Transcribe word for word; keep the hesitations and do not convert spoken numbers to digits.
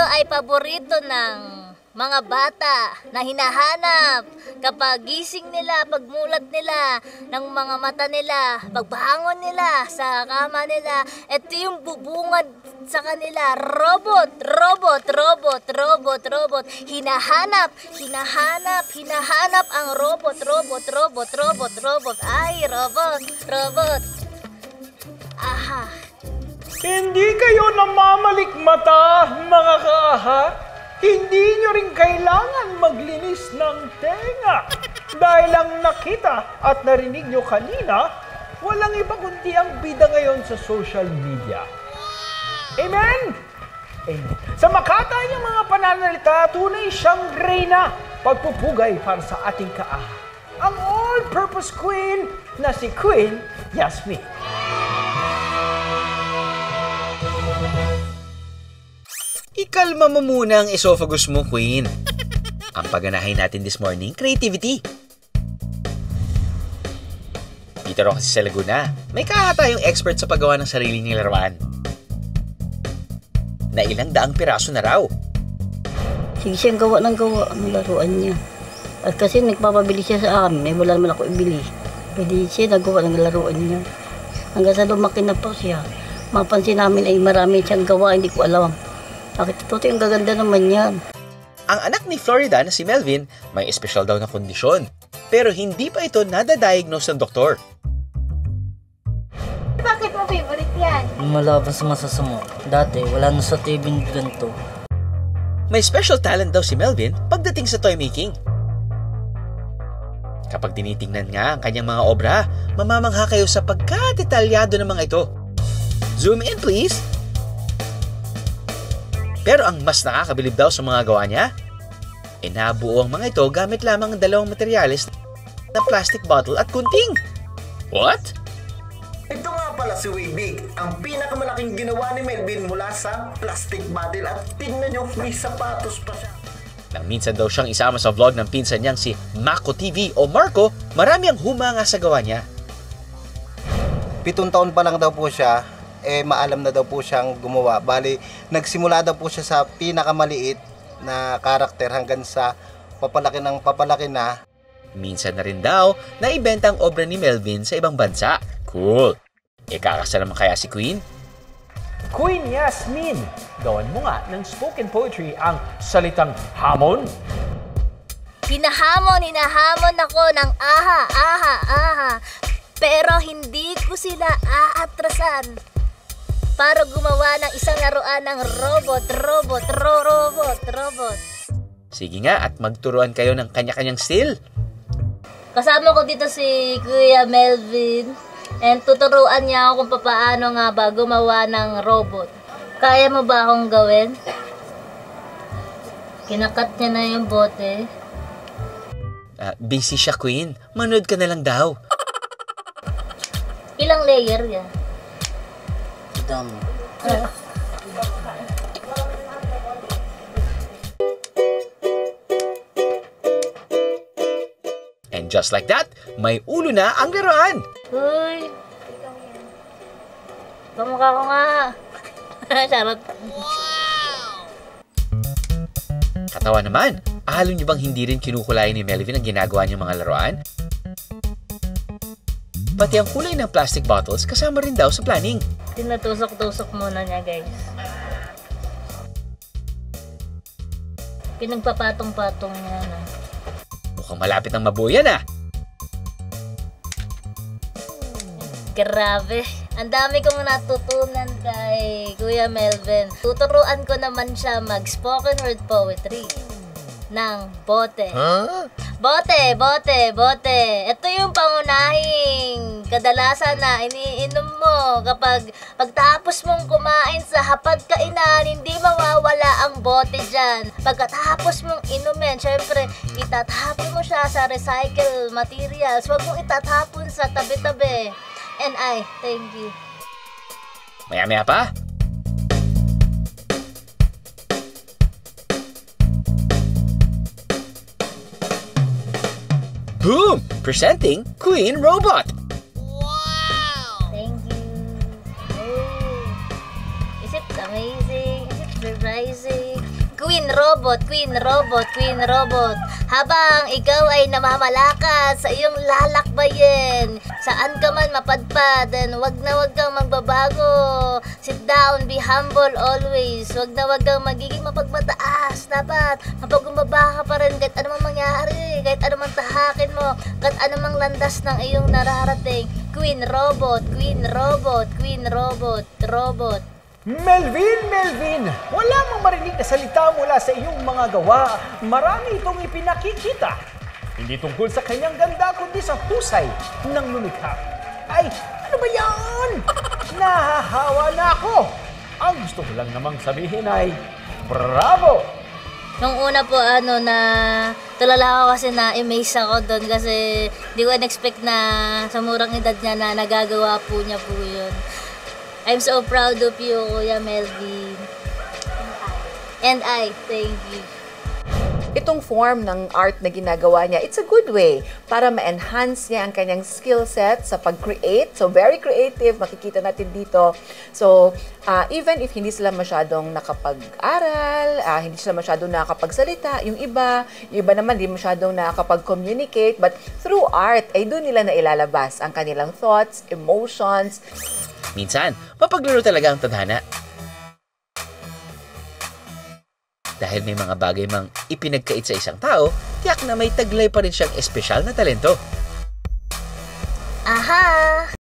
ay paborito ng mga bata na hinahanap kapag gising nila, pagmulat nila ng mga mata nila, pagbangon nila sa kama nila. Ito yung bubungad sa kanila. Robot, robot, robot, robot, robot. Hinahanap, hinahanap, hinahanap ang robot, robot, robot, robot, robot. Ay, robot, robot. Aha. Hindi kayo namamalikmata, mga kaaha. Hindi nyo rin kailangan maglinis ng tenga. Dahil ang nakita at narinig nyo kanina, walang iba kundi ang bida ngayon sa social media. Amen? Amen. Sa makata niyang mga pananalita, tunay siyang reyna, pagpupugay para sa ating kaaha. Ang all-purpose queen na si Queen Yasmin. Ikalma mo muna ang esophagus mo, Queen. Ang pagganahin natin this morning, creativity. Dito rin kasi sa Laguna, may kaha tayong expert sa paggawa ng sarili niyang laruan. Na ilang daang piraso na raw. Sige siyang gawa ng gawa ang laruan niya. At kasi nagpapabili siya sa amin, eh, wala naman ako ibili. Pwede siya nagawa ng laruan niya. Hanggang sa lumaki na po siya, mapansin namin ay marami siyang gawa, hindi ko alam. Bakit ito yung gaganda naman yan? Ang anak ni Florida na si Melvin may espesyal daw na kondisyon. Pero hindi pa ito nadadiagnose ng doktor. Bakit mo favorite yan? Lumalaban sa masasama. Dati, wala na sa T V ganito. May special talent daw si Melvin pagdating sa toy making. Kapag tinitingnan nga ang kanyang mga obra, mamamangha kayo sa pagkadetalyado ng mga ito. Zoom in please! Pero ang mas nakakabilib daw sa mga gawa niya, e nabuo ang mga ito gamit lamang ang dalawang materyales na plastic bottle at gunting. What? Ito nga pala si Waybig, ang pinakamalaking ginawa ni Melvin mula sa plastic bottle at tingnan nyo, may sapatos pa siya. Nang minsan daw siyang isama sa vlog ng pinsan niyang si Mako T V o Marco, marami ang humanga sa gawa niya. Pitong taon pa lang daw po siya, eh maalam na daw po siyang gumawa. Bali, nagsimula daw po siya sa pinakamaliit na karakter hanggang sa papalaki ng papalaki na. Minsan na rin daw na ibenta ang obra ni Melvin sa ibang bansa. Cool! E kakasal naman kaya si Queen? Queen Yasmin, gawan mo nga ng spoken poetry ang salitang hamon. Hinahamon, hinahamon ako ng aha, aha, aha. Pero hindi ko sila aatrasan para gumawa ng isang laruan ng robot, robot, ro robot, robot. Sige nga at magturuan kayo ng kanya-kanyang style. Kasama ko dito si Kuya Melvin and tuturuan niya ako kung paano nga ba gumawa ng robot. Kaya mo ba akong gawin? Kinakat niya na yung bote. Uh, busy siya, Queen. Manood ka na lang daw. Ilang layer yan? Dami. Uh. And just like that, may ulo na ang laruan. Uy! Kamukha ko nga. Charot. Katawa naman, ahalo niyo bang hindi rin kinukulayan ni Melvin ang ginagawa niyang mga laruan? Pati ang kulay ng plastic bottles kasama rin daw sa planning. Tinutusok-tusok muna niya, guys. Pinagpapatong-patong niya na. Mukhang malapit ang mabuo yan ah. Grabe. Ang dami kong natutunan kay Kuya Melvin. Tuturuan ko naman siya mag-spoken word poetry ng bote. Huh? Bote, bote, bote. Ito yung pangunahing kadalasan na iniinom mo kapag pagtapos mong kumain sa hapagkainan, hindi mawawala ang bote dyan. Pagkatapos mong inumin, syempre, itatapon mo siya sa recycle materials. Huwag mong itatapon sa tabi-tabi. And I, thank you. Maya-maya pa. Boom! Presenting Queen Robot! Wow! Thank you. Oh. Is it amazing? Is it surprising? Queen Robot, Queen Robot, Queen Robot. Habang ikaw ay namamalakas sa iyong lalakbayin, saan ka man mapadpad, then wag na wag kang magbabago. Sit down, be humble always. Wag na wag kang magiging mapagmataas. Dapat mapagumbaba ka pa rin kahit anumang mangyari, kahit anumang tahakin mo, kahit anumang landas ng iyong nararating. Queen Robot, Queen Robot, Queen Robot, Robot. Melvin, Melvin, wala mang marinig na salita mula sa iyong mga gawa. Marami itong ipinakikita. Hindi tungkol sa kanyang ganda, kundi sa husay ng lumikha. Ay, ano ba yan? Nahahawa na ako. Ang gusto ko lang namang sabihin ay, bravo! Nung una po, ano, na tulala ako kasi na-amaze ako doon kasi di ko in-expect na sa murang edad niya na nagagawa po niya po yun. I'm so proud of you, Kuya Melvin. And I, thank you. Itong form ng art na ginagawa niya, it's a good way para ma-enhance niya ang kanyang skill set sa pag-create. So, very creative, makikita natin dito. So, uh, even if hindi sila masyadong nakapag-aral, uh, hindi sila masyadong nakapagsalita, yung iba, yung iba naman hindi masyadong nakapag-communicate, but through art, ay doon nila na ilalabas ang kanilang thoughts, emotions. Minsan, mapaglaro talaga ang tadhana. Dahil may mga bagay mang ipinagkait sa isang tao, tiyak na may taglay pa rin siyang espesyal na talento. Aha!